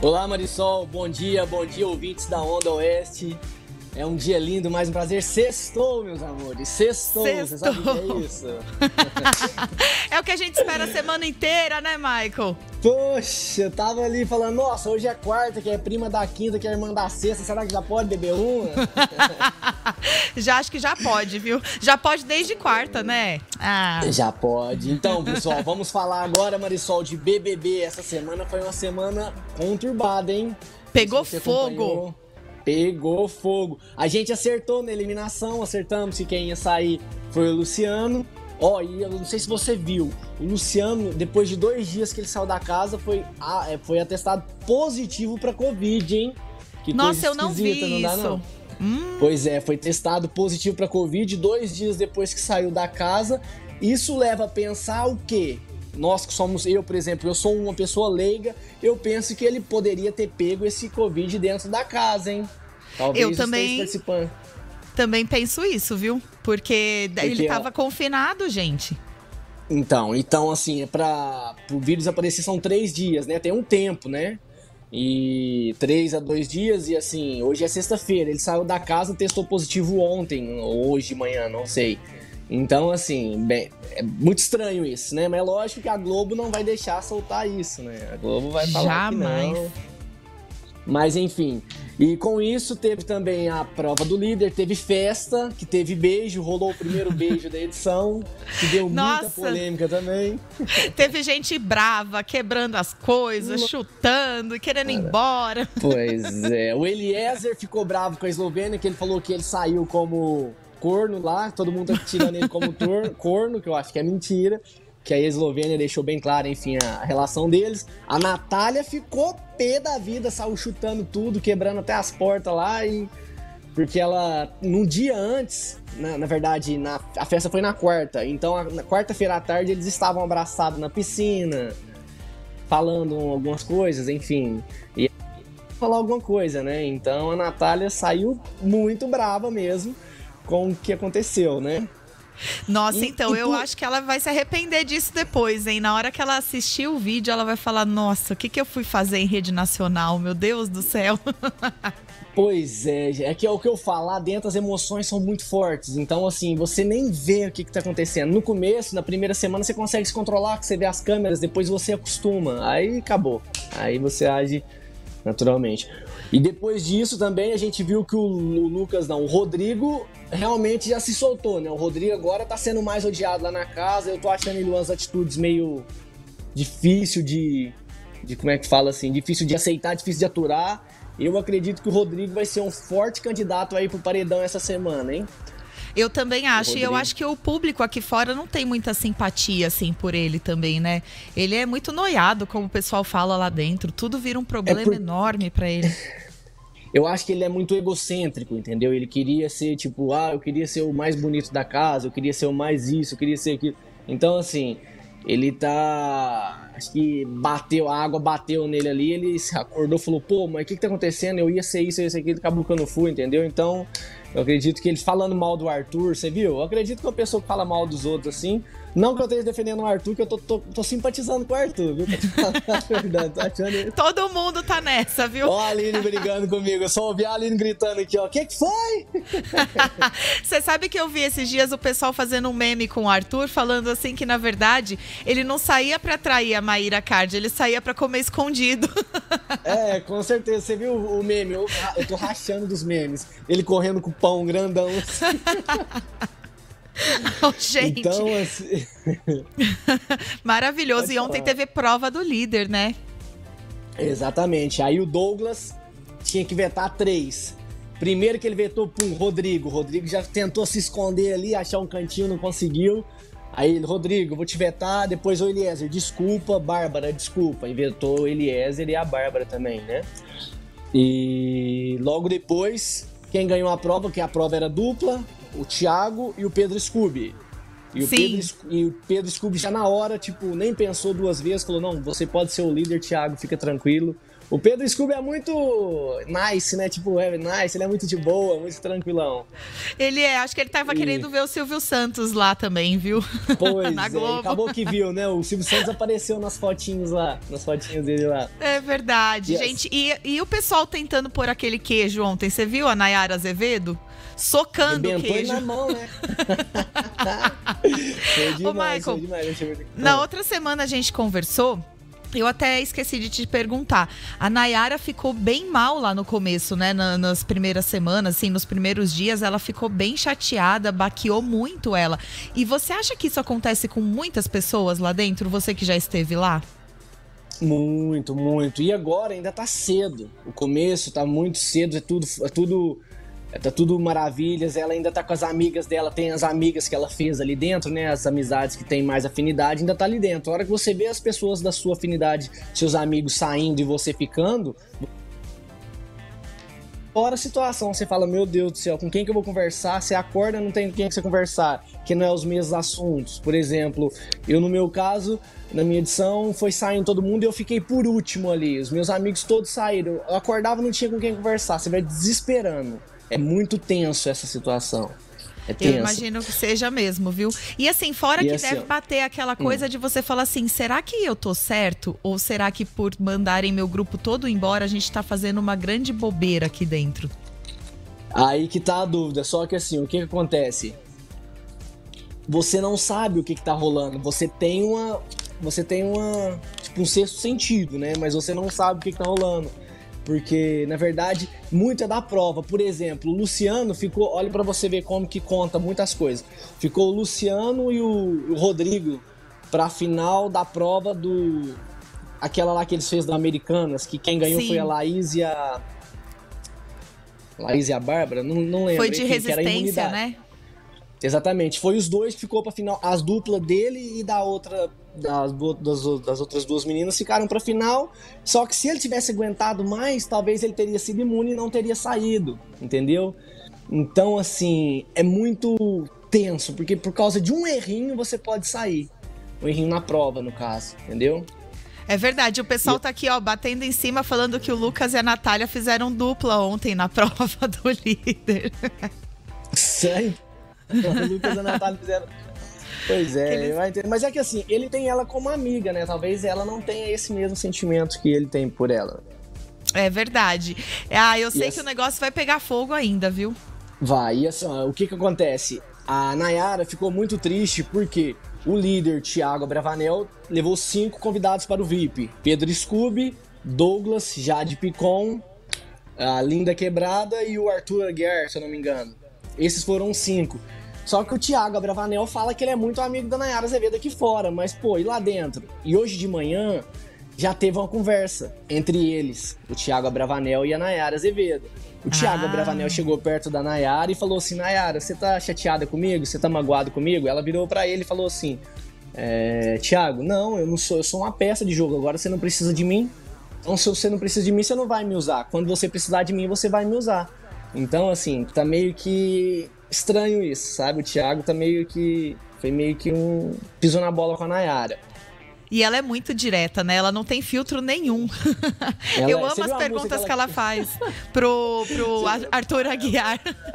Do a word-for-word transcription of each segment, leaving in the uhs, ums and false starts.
Olá, Marisol, bom dia, bom dia, ouvintes da Onda Oeste. É um dia lindo, mais um prazer. Sextou, meus amores, sextou, Sextou. Você sabe o que é isso? É o que a gente espera a semana inteira, né, Michael? Poxa, eu tava ali falando, nossa, hoje é quarta, que é prima da quinta, que é irmã da sexta, será que já pode beber uma? Já acho que já pode, viu? Já pode desde quarta, né? Ah. Já pode. Então, pessoal, vamos falar agora, Marisol, de B B B. Essa semana foi uma semana conturbada, hein? Pegou Se você fogo. acompanhou, Pegou fogo. A gente acertou na eliminação, acertamos que quem ia sair foi o Luciano. Ó, oh, e eu não sei se você viu, o Luciano, depois de dois dias que ele saiu da casa, foi, ah, foi atestado positivo pra Covid, hein? Que Nossa, eu não vi não dá, isso. Não? Hum. Pois é, foi testado positivo pra Covid dois dias depois que saiu da casa. Isso leva a pensar o quê? Nós que somos, eu, por exemplo, eu sou uma pessoa leiga, eu penso que ele poderia ter pego esse Covid dentro da casa, hein? Talvez eu também, participando. Também penso isso, viu? Porque, Porque ele tava ó, confinado, gente. Então, então assim, é para o vírus aparecer são três dias, né? Tem um tempo, né? E três a dois dias, e assim, hoje é sexta-feira, ele saiu da casa, testou positivo ontem, ou hoje de manhã, não sei. Então, assim, bem, é muito estranho isso, né? Mas é lógico que a Globo não vai deixar soltar isso, né? A Globo vai falar Jamais. que não. Mas, enfim. E com isso, teve também a prova do líder, teve festa, que teve beijo, rolou o primeiro beijo da edição, que deu Nossa. muita polêmica também. Teve gente brava, quebrando as coisas, chutando, querendo ir embora. Pois é. O Eliezer ficou bravo com a Eslovênia, que ele falou que ele saiu como corno lá, todo mundo tá tirando ele como tor- corno, que eu acho que é mentira, que a Eslovênia deixou bem clara, enfim, a relação deles. A Natália ficou pé da vida, saiu chutando tudo, quebrando até as portas lá, e porque ela, num dia antes, na, na verdade, na, a festa foi na quarta, então a, na quarta-feira à tarde eles estavam abraçados na piscina, falando algumas coisas, enfim, e falar alguma coisa, né? Então a Natália saiu muito brava mesmo com o que aconteceu, né? Nossa, e, então e eu por... acho que ela vai se arrepender disso depois, hein? Na hora que ela assistir o vídeo, ela vai falar, nossa, o que, que eu fui fazer em rede nacional? Meu Deus do céu. Pois é, é que é o que eu falo, lá dentro as emoções são muito fortes, então assim, você nem vê o que, que tá acontecendo. No começo, na primeira semana, você consegue se controlar, que você vê as câmeras, depois você acostuma, aí acabou, aí você age naturalmente. E depois disso também a gente viu que o, o Lucas, não, o Rodrigo realmente já se soltou, né? O Rodrigo agora tá sendo mais odiado lá na casa, eu tô achando ele umas atitudes meio difícil de, de, como é que fala assim, difícil de aceitar, difícil de aturar. Eu acredito que o Rodrigo vai ser um forte candidato aí pro paredão essa semana, hein? Eu também acho, e eu acho que o público aqui fora não tem muita simpatia, assim, por ele também, né? Ele é muito noiado, como o pessoal fala lá dentro, tudo vira um problema é por... enorme pra ele. Eu acho que ele é muito egocêntrico, entendeu? Ele queria ser, tipo, ah, eu queria ser o mais bonito da casa, eu queria ser o mais isso, eu queria ser aquilo. Então, assim, ele tá... Acho que bateu, a água bateu nele ali, ele se acordou e falou, pô, mas o que que tá acontecendo? Eu ia ser isso, eu ia ser aquilo, acabou que eu não fui, entendeu? Então, eu acredito que ele falando mal do Arthur, você viu? Eu acredito que uma pessoa que fala mal dos outros, assim... Não que eu esteja defendendo o Arthur, que eu tô, tô, tô simpatizando com o Arthur, viu? Verdade, tô achando... Todo mundo tá nessa, viu? Ó a Aline brigando comigo, eu só ouvi a Aline gritando aqui, ó. O que que foi? Você sabe que eu vi esses dias o pessoal fazendo um meme com o Arthur, falando assim que, na verdade, ele não saía pra atrair a Maíra Card, ele saía pra comer escondido. É, com certeza. Você viu o meme? Eu, eu tô rachando dos memes. Ele correndo com o pão grandão assim. Oh, gente. Então, assim... Maravilhoso. Pode e ontem falar. teve prova do líder, né? Exatamente. Aí o Douglas tinha que vetar três. Primeiro que ele vetou pro Rodrigo. O Rodrigo já tentou se esconder ali, achar um cantinho, não conseguiu. Aí ele, Rodrigo, vou te vetar. Depois o Eliezer, desculpa. Bárbara, desculpa. E vetou o Eliezer e a Bárbara também, né? E logo depois, quem ganhou a prova, que a prova era dupla, o Thiago e o Pedro Scooby. E o, Pedro, e o Pedro Scooby já na hora, tipo, nem pensou duas vezes, falou, não, você pode ser o líder, Thiago, fica tranquilo. O Pedro Scooby é muito nice, né? Tipo, é nice, ele é muito de boa, muito tranquilão. Ele é, acho que ele tava e... querendo ver o Silvio Santos lá também, viu? Pois Na é, Globo. Acabou que viu, né? O Silvio Santos apareceu nas fotinhos lá, nas fotinhas dele lá. É verdade, yes. gente. E, e o pessoal tentando pôr aquele queijo ontem, você viu a Nayara Azevedo? Socando o queijo. na mão, né? Foi demais, Ô, Michael, foi demais. na outra semana a gente conversou, eu até esqueci de te perguntar. A Nayara ficou bem mal lá no começo, né? Na, nas primeiras semanas, assim, nos primeiros dias, ela ficou bem chateada, baqueou muito ela. E você acha que isso acontece com muitas pessoas lá dentro? Você que já esteve lá? Muito, muito. E agora ainda tá cedo. O começo tá muito cedo, é tudo... É tudo... Tá tudo maravilhas, ela ainda tá com as amigas dela, tem as amigas que ela fez ali dentro, né? As amizades que tem mais afinidade, ainda tá ali dentro. A hora que você vê as pessoas da sua afinidade, seus amigos saindo e você ficando, fora a situação, você fala, meu Deus do céu, com quem que eu vou conversar? Você acorda, não tem com quem que você conversar, que não é os mesmos assuntos. Por exemplo, eu no meu caso, na minha edição, foi saindo todo mundo e eu fiquei por último ali. Os meus amigos todos saíram. Eu acordava e não tinha com quem conversar, você vai desesperando. É muito tenso essa situação. É tenso. Eu imagino que seja mesmo, viu? E assim, fora e que assim, deve bater aquela coisa hum. de você falar assim, será que eu tô certo? Ou será que por mandarem meu grupo todo embora, a gente tá fazendo uma grande bobeira aqui dentro? Aí que tá a dúvida. Só que assim, o que que acontece? Você não sabe o que que tá rolando. Você tem uma... Você tem uma... Tipo, um sexto sentido, né? Mas você não sabe o que que tá rolando. Porque, na verdade, muito é da prova. Por exemplo, o Luciano ficou... Olha pra você ver como que conta muitas coisas. Ficou o Luciano e o, o Rodrigo pra final da prova do... Aquela lá que eles fez da Americanas, que quem ganhou Sim. foi a Laís e a... Laís e a Bárbara? Não, não lembro. Foi de enfim, resistência, né? Exatamente. Foi os dois que ficou pra final. As duplas dele e da outra... Das, das, das outras duas meninas ficaram pra final, só que se ele tivesse aguentado mais, talvez ele teria sido imune e não teria saído, entendeu? Então, assim, é muito tenso, porque por causa de um errinho você pode sair. Um errinho na prova, no caso, entendeu? É verdade, o pessoal tá aqui, ó, batendo em cima, falando que o Lucas e a Natália fizeram dupla ontem na prova do líder. Sério? O Lucas e a Natália fizeram... Pois é, ele... vai entender. Mas é que assim, ele tem ela como amiga, né? Talvez ela não tenha esse mesmo sentimento que ele tem por ela. É verdade. Ah, eu sei e que assim... o negócio vai pegar fogo ainda, viu? Vai, e assim, ó, o que que acontece? A Nayara ficou muito triste porque o líder, Thiago Abravanel, levou cinco convidados para o V I P. Pedro Scooby, Douglas, Jade Picon, a Linda Quebrada e o Arthur Aguiar, se eu não me engano. Esses foram cinco. Só que o Thiago Abravanel fala que ele é muito amigo da Nayara Azevedo aqui fora, mas pô, e lá dentro? E hoje de manhã já teve uma conversa entre eles, o Thiago Abravanel e a Nayara Azevedo. O ah. Thiago Abravanel chegou perto da Nayara e falou assim, Nayara, você tá chateada comigo? Você tá magoado comigo? Ela virou pra ele e falou assim, é, Thiago, não, eu não sou, eu sou uma peça de jogo, agora você não precisa de mim. Então se você não precisa de mim, você não vai me usar. Quando você precisar de mim, você vai me usar. Então assim, tá meio que... estranho isso, sabe? O Thiago tá meio que... Foi meio que um... pisou na bola com a Nayara. E ela é muito direta, né? Ela não tem filtro nenhum. Ela, eu amo as perguntas que ela, que ela faz pro, pro Arthur Aguiar.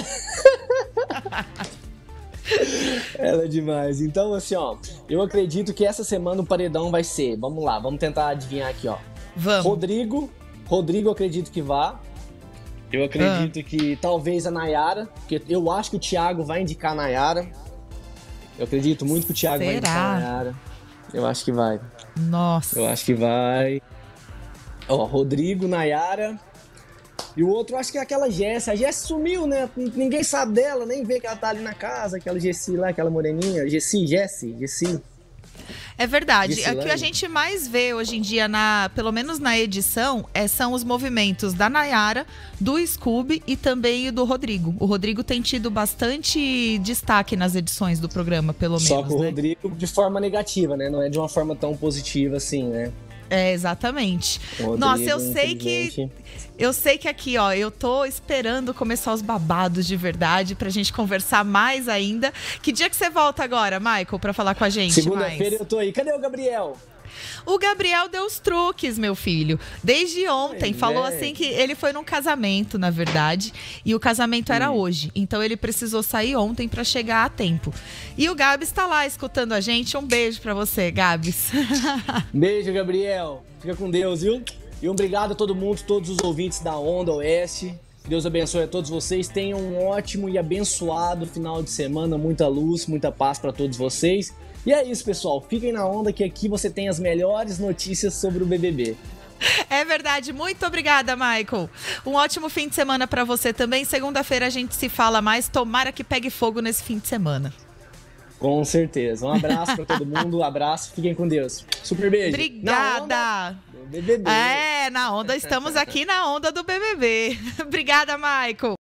Ela é demais. Então, assim, ó... Eu acredito que essa semana o paredão vai ser... Vamos lá, vamos tentar adivinhar aqui, ó. Vamos. Rodrigo. Rodrigo, eu acredito que vá. Eu acredito ah. que talvez a Nayara, porque eu acho que o Thiago vai indicar a Nayara. Eu acredito muito que o Thiago Será? vai indicar a Nayara. Eu acho que vai. Nossa. Eu acho que vai. Ó, Rodrigo, Nayara. E o outro, acho que é aquela Jessi. A Jessi sumiu, né? Ninguém sabe dela, nem vê que ela tá ali na casa. Aquela Jessi lá, aquela moreninha. Jessi, Jessi, Jessi. É verdade. O que a gente mais vê hoje em dia, na, pelo menos na edição, é, são os movimentos da Nayara, do Scooby e também do Rodrigo. O Rodrigo tem tido bastante destaque nas edições do programa, pelo menos. Só que o né? Rodrigo de forma negativa, né? Não é de uma forma tão positiva assim, né? É, exatamente. Rodrigo, Nossa, eu sei que... Eu sei que aqui, ó, eu tô esperando começar os babados de verdade pra gente conversar mais ainda. Que dia que você volta agora, Michael, pra falar com a gente? Segunda-feira eu tô aí. Cadê o Gabriel? O Gabriel deu os truques, meu filho. Desde ontem. Pois falou é. assim que ele foi num casamento, na verdade. E o casamento era Hum. hoje. Então ele precisou sair ontem pra chegar a tempo. E o Gabs tá lá escutando a gente. Um beijo pra você, Gabs. Beijo, Gabriel. Fica com Deus, viu? E um obrigado a todo mundo, todos os ouvintes da Onda Oeste. Deus abençoe a todos vocês. Tenham um ótimo e abençoado final de semana. Muita luz, muita paz para todos vocês. E é isso, pessoal. Fiquem na onda que aqui você tem as melhores notícias sobre o B B B. É verdade. Muito obrigada, Michael. Um ótimo fim de semana pra você também. Segunda-feira a gente se fala mais. Tomara que pegue fogo nesse fim de semana. Com certeza. Um abraço para todo mundo. Um abraço. Fiquem com Deus. Super beijo. Obrigada. Na onda do B B B. É, na onda. Estamos aqui na onda do B B B. Obrigada, Michael.